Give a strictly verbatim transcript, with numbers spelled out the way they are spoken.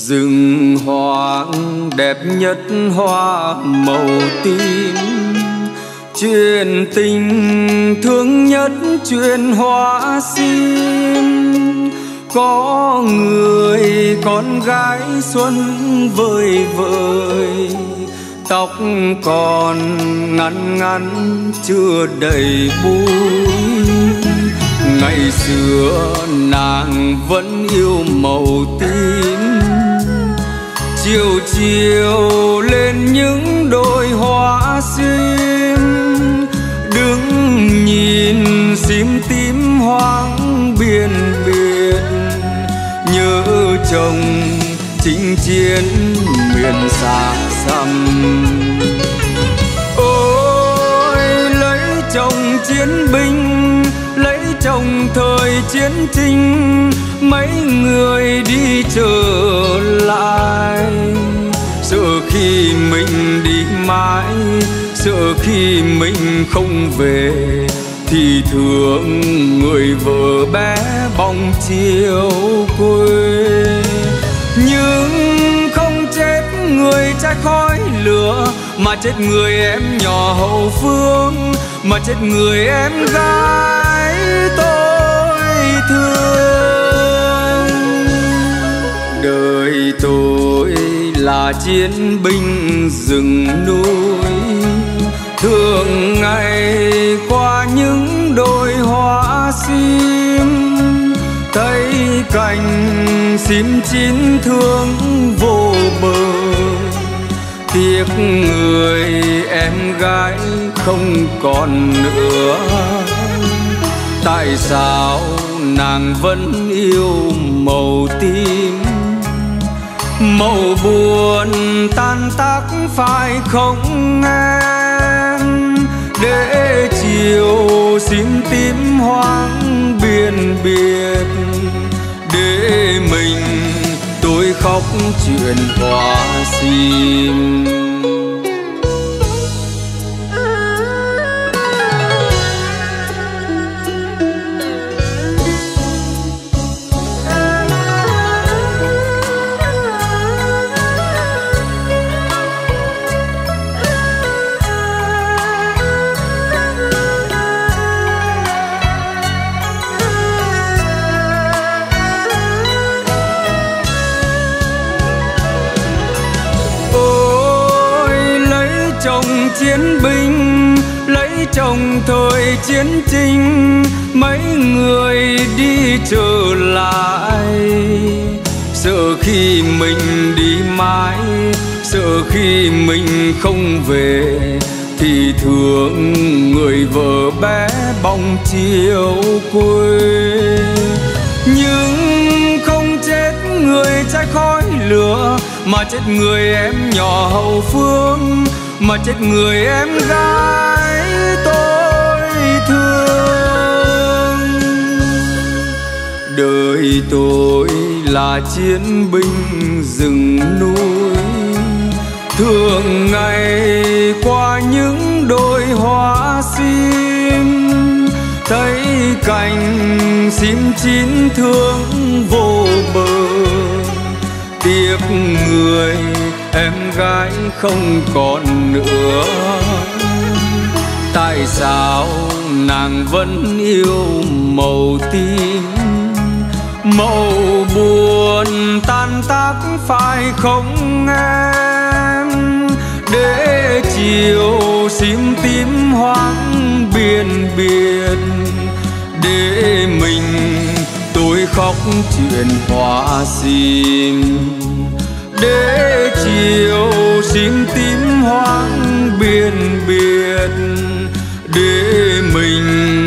Rừng hoang đẹp nhất hoa màu tím, chuyện tình thương nhất chuyện hoa sim. Có người con gái xuân vơi vơi, tóc còn ngắn ngắn chưa đầy búi. Ngày xưa nàng vẫn yêu màu tím, chiều chiều lên những đôi hoa sim. Đứng nhìn sim tím hoang biên biệt, nhớ chồng chinh chiến miền xa xăm. Ôi lấy chồng chiến binh, lấy chồng thời chiến tranh, mấy người đi trở lại. Sợ khi mình đi mãi, sợ khi mình không về, thì thương người vợ bé bóng chiều quê. Nhưng không chết người trai khói lửa, mà chết người em nhỏ hậu phương, mà chết người em gái tôi thương. Đời tôi là chiến binh rừng núi, thường ngày qua những đồi hoa sim. Thấy cành sim chín thương vô bờ, tiếc người em gái không còn nữa. Tại sao nàng vẫn yêu màu tím, màu buồn tan tác phải không em? Để chiều sim tím hoang biên biệt, để mình tôi khóc chuyện hoa sim. Chiến binh lấy chồng thời chiến tranh, mấy người đi trở lại. Sợ khi mình đi mãi, sợ khi mình không về, thì thương người vợ bé bóng chiều quê. Nhưng không chết người trai khói lửa, mà chết người em nhỏ hậu phương, mà chết người em gái tôi thương. Đời tôi là chiến binh rừng núi, thường ngày qua những đồi hoa sim. Thấy cành sim chín thương vô bờ, tiếc người em gái không còn nữa. Tại sao nàng vẫn yêu màu tím, màu buồn tan tác phải không em? Để chiều sim tím hoang biên biệt, để mình tôi khóc chuyện hoa sim. Để chiều sim tím hoang biên biệt, để mình